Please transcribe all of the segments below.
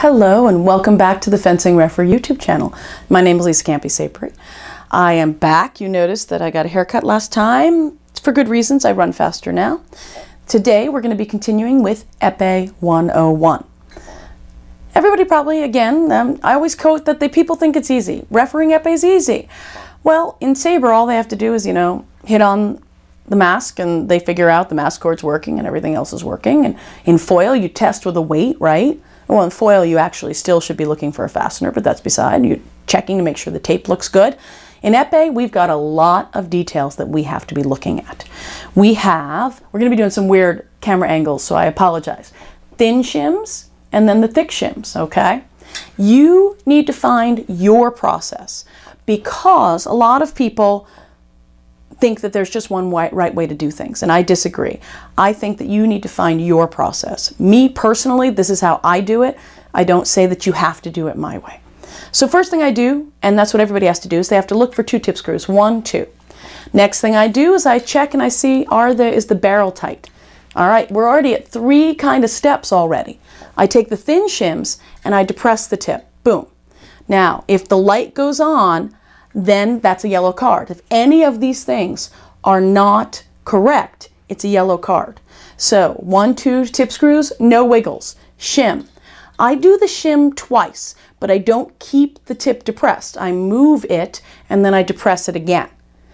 Hello and welcome back to the Fencing Referee YouTube channel. My name is Lisa Epee. I am back. You noticed that I got a haircut last time. It's for good reasons. I run faster now. Today we're going to be continuing with Epee 101. Everybody probably, again, I always quote that people think it's easy. Refereeing epee is easy. Well, in saber all they have to do is, hit on the mask and they figure out the mask cord's working and everything else is working. And in foil you test with a weight, right? Well, in foil, you actually still should be looking for a fastener, but that's beside. You're checking to make sure the tape looks good. In epee, we've got a lot of details that we have to be looking at. We're going to be doing some weird camera angles, so I apologize. Thin shims and then the thick shims, okay? You need to find your process because a lot of people think that there's just one right way to do things, and I disagree. I think that you need to find your process. Me personally, this is how I do it. I don't say that you have to do it my way. So first thing I do, and that's what everybody has to do, is they have to look for 2 tip screws, 1, 2. Next thing I do is I check and I see, is the barrel tight? All right, we're already at 3 kind of steps already. I take the thin shims and I depress the tip, boom. Now, if the light goes on, then that's a yellow card. If any of these things are not correct, it's a yellow card. So 1, 2 tip screws, no wiggles. Shim. I do the shim twice, but I don't keep the tip depressed. I move it and then I depress it again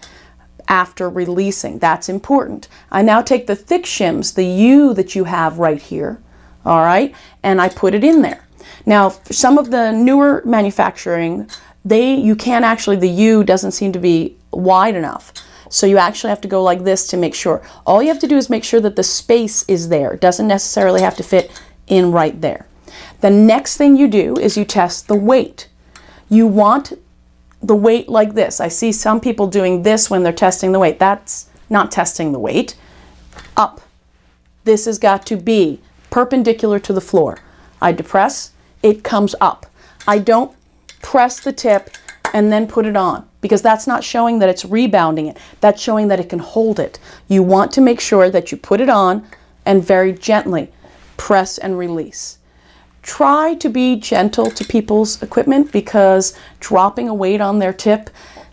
after releasing. That's important. I now take the thick shims, the U that you have right here, all right, and I put it in there. Now, for some of the newer manufacturing, you can't actually, the U doesn't seem to be wide enough. So you actually have to go like this to make sure. All you have to do is make sure that the space is there. It doesn't necessarily have to fit in right there. The next thing you do is you test the weight. You want the weight like this. I see some people doing this when they're testing the weight. That's not testing the weight. Up. This has got to be perpendicular to the floor. I depress, it comes up. I don't press the tip and then put it on because that's not showing that it's rebounding it. That's showing that it can hold it. You want to make sure that you put it on and very gently press and release. Try to be gentle to people's equipment because dropping a weight on their tip,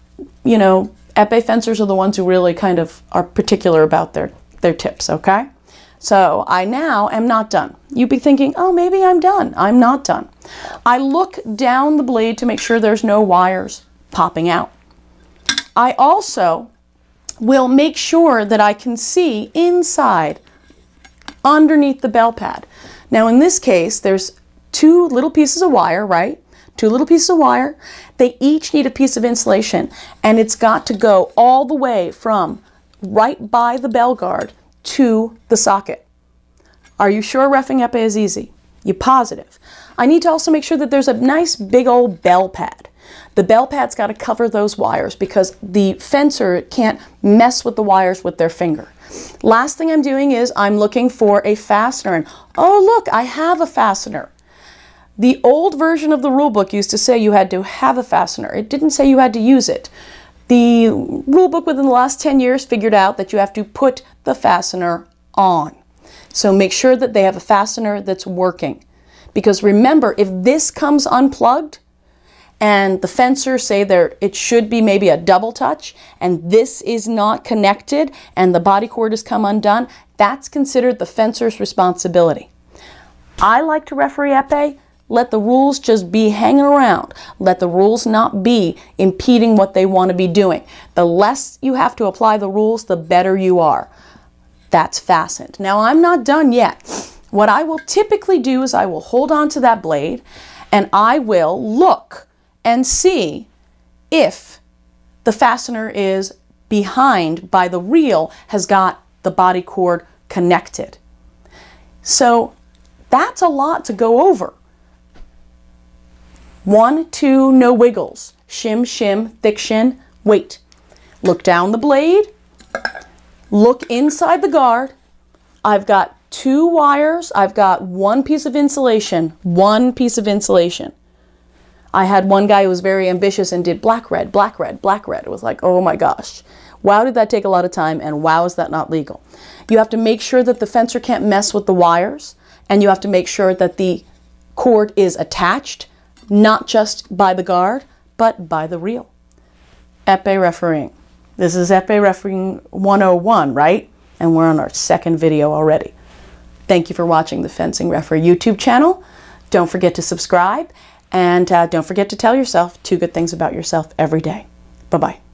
epee fencers are the ones who really kind of are particular about their tips, okay? So I now am not done. You'd be thinking, oh, maybe I'm done. I'm not done. I look down the blade to make sure there's no wires popping out. I also will make sure that I can see inside underneath the bell pad. Now in this case, there's 2 little pieces of wire, right? 2 little pieces of wire. They each need a piece of insulation, and it's got to go all the way from right by the bell guard to the socket. Are you sure roughing epee is easy? You positive? I need to also make sure that there's a nice big old bell pad. The bell pad's got to cover those wires because the fencer can't mess with the wires with their finger. Last thing I'm doing is I'm looking for a fastener, and oh look, I have a fastener. The old version of the rule book used to say you had to have a fastener. It didn't say you had to use it. The rule book within the last 10 years figured out that you have to put the fastener on. So make sure that they have a fastener that's working. Because remember, if this comes unplugged and the fencer say it should be maybe a double touch and this is not connected and the body cord has come undone, that's considered the fencer's responsibility. I like to referee epee. Let the rules just be hanging around. Let the rules not be impeding what they want to be doing. The less you have to apply the rules, the better you are. That's fastened. Now I'm not done yet. What I will typically do is I will hold on to that blade and I will look and see if the fastener is behind by the reel has got the body cord connected. So that's a lot to go over. 1, 2, no wiggles. Shim, shim, thick shin, weight. Look down the blade. Look inside the guard. I've got 2 wires. I've got 1 piece of insulation. 1 piece of insulation. I had one guy who was very ambitious and did black, red, black, red, black, red. It was like, oh my gosh. Wow, did that take a lot of time, and wow, is that not legal. You have to make sure that the fencer can't mess with the wires, and you have to make sure that the cord is attached, not just by the guard, but by the reel. Epee refereeing. This is Epee refereeing 101, right? And we're on our second video already. Thank you for watching the Fencing Referee YouTube channel. Don't forget to subscribe, and don't forget to tell yourself 2 good things about yourself every day. Bye-bye.